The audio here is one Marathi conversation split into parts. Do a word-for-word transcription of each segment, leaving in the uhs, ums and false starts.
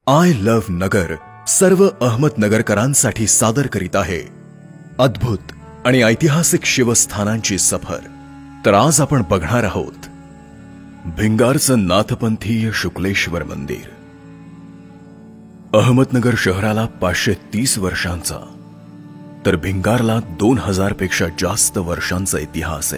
आय लव्ह नगर सर्व अहमदनगरकरांसाठी सादर करीत आहे अद्भुत आणि ऐतिहासिक शिवस्थानांची सफर। तर आज आपण बघणार आहोत भिंगारचं नाथपंथीय शुक्लेश्वर मंदिर। अहमदनगर शहराला पाचशे तीस वर्षांचा तर भिंगारला दोन हजार पेक्षा जास्त वर्षांचा इतिहास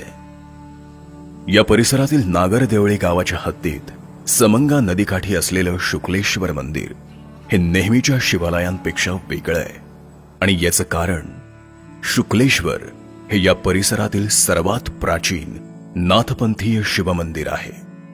आहे। या परिसरातील नागरदेवळे गावाच्या हद्दीत समंगा नदीकाठी असलेलं शुक्लेश्वर मंदिर हे नेहमीच्या शिवालयांपेक्षा वेगळं आहे आणि याचं कारण शुक्लेश्वर हे या परिसरातील सर्वात प्राचीन नाथपंथीय शिवमंदिर आहे।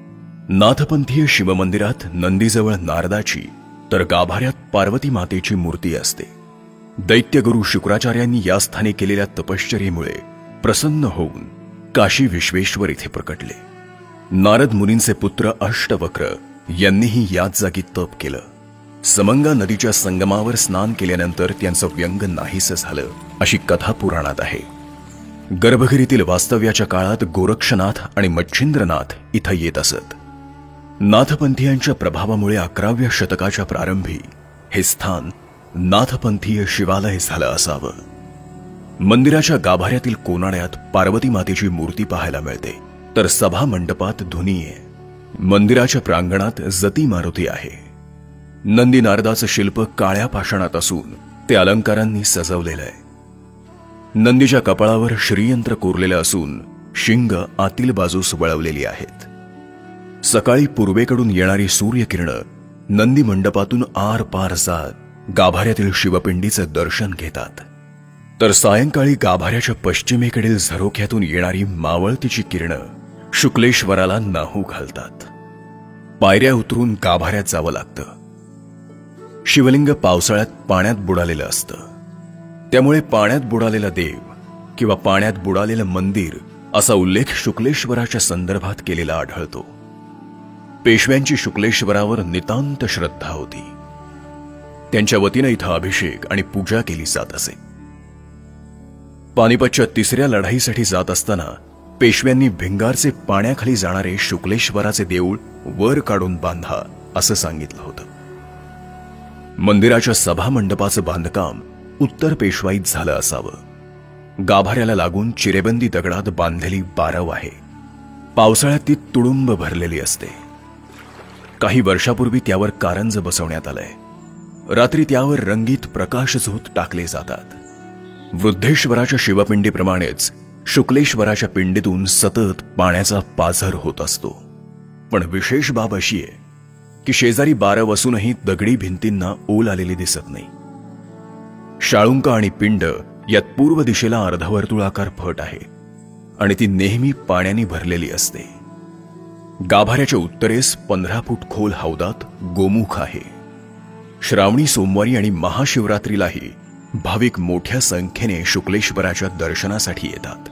नाथपंथीय शिवमंदिरात नंदीजवळ नारदाची तर गाभाऱ्यात पार्वती मातेची मूर्ती असते। दैत्यगुरु शुक्राचार्यांनी या स्थानी केलेल्या तपश्चर्येमुळे प्रसन्न होऊन काशी विश्वेश्वर इथे प्रकटले। नारद मुनींचे पुत्र अष्टवक्र यांनीही याच जागी तप केलं। समंगा नदीच्या संगमावर स्नान केल्यानंतर त्यांचं व्यंग नाहीसं झालं अशी कथा पुराणात आहे। गर्भगिरीतील वास्तव्याच्या काळात गोरक्षनाथ आणि मच्छिंद्रनाथ इथं येत असत। नाथपंथीयांच्या प्रभावामुळे अकराव्या शतकाच्या प्रारंभी हे स्थान नाथपंथीय शिवालय झालं असावं। मंदिराच्या गाभाऱ्यातील कोनाड्यात पार्वती मातेची मूर्ती पाहायला मिळते तर सभा मंडपात धुनी आहे। मंदिराच्या प्रांगणात जती मारुती आहे। नंदी नारदाचं शिल्प काळ्या पाषाणात असून ते अलंकारांनी सजवलेलं आहे। नंदीच्या कपाळावर श्रीयंत्र कोरलेलं असून शिंग आतील बाजूस वळवलेली आहेत। सकाळी पूर्वेकडून येणारी सूर्यकिरणं नंदी मंडपातून आर पार जात गाभाऱ्यातील शिवपिंडीचं दर्शन घेतात तर सायंकाळी गाभाऱ्याच्या पश्चिमेकडील झरोख्यातून येणारी मावळतीची किरणं शुक्लेश्वराला नाहू घालतात। पायऱ्या उतरून गाभाऱ्यात जावं लागतं। शिवलिंग पावसाळ्यात पाण्यात बुडालेलं असतं, त्यामुळे पाण्यात बुडालेला देव किंवा पाण्यात बुडालेलं मंदिर असा उल्लेख शुक्लेश्वराच्या संदर्भात केलेला आढळतो। पेशव्यांची शुक्लेश्वरावर नितांत श्रद्धा होती। त्यांच्या वतीनं इथं अभिषेक आणि पूजा केली जात असे। पानिपतच्या तिसऱ्या लढाईसाठी जात असताना पेशव्यांनी भिंगारचे पाण्याखाली जाणारे शुक्लेश्वराचे देऊळ वर काढून बांधा असं सांगितलं होतं। मंदिराच्या सभा मंडपाचं बांधकाम उत्तर पेशवाईत झालं असावं। गाभाऱ्याला लागून चिरेबंदी दगडात बांधलेली बारव आहे। पावसाळ्यात ती तुडुंब भरलेली असते। काही वर्षापूर्वी त्यावर कारंज बसवण्यात आलंय। रात्री त्यावर रंगीत प्रकाशझोत टाकले जातात। वृद्धेश्वराच्या शिवपिंडीप्रमाणेच शुक्लेश्वराच्या पिंडीतून सतत पाण्याचा पाझर होत असतो। पण विशेष बाब अशी आहे की शेजारी बारव असूनही दगडी भिंतींना ओल आलेली दिसत नाही। शाळुंक आणि पिंड यात पूर्व दिशेला अर्धवर्तुळाकार फट आहे आणि ती नेहमी पाण्याने भरलेली असते। गाभाऱ्याच्या उत्तरेस पंधरा फूट खोल हौदात गोमुख आहे। श्रावणी सोमवारी आणि महाशिवरात्रीलाही भाविक मोठ्या संख्येने शुक्लेश्वराच्या दर्शनासाठी येतात।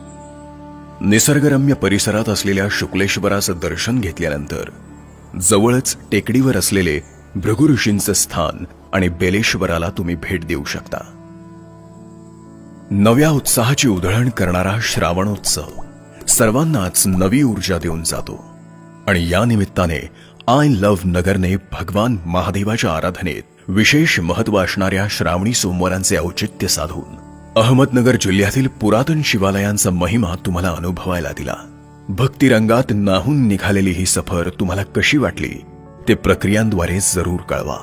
निसर्गरम्य परिसरात असलेल्या शुक्लेश्वराचं दर्शन घेतल्यानंतर जवळच टेकडीवर असलेले भृगु ऋषींचं स्थान आणि बेलेश्वराला तुम्ही भेट देऊ शकता। नव्या उत्साहाची उधळण करणारा श्रावणोत्सव सर्वांनाच नवी ऊर्जा देऊन जातो आणि या निमित्ताने आय लव्ह नगरने भगवान महादेवाच्या आराधनेत विशेष महत्त्व असणाऱ्या श्रावणी सोमवारांचे औचित्य साधून अहमदनगर जिल्ह्यातील पुरातन शिवालयांचा महिमा तुम्हाला अनुभवायला दिला। भक्तिरंगात नाहून निघालेली ही सफर तुम्हाला कशी वाटली ते प्रक्रियांद्वारे जरूर कळवा।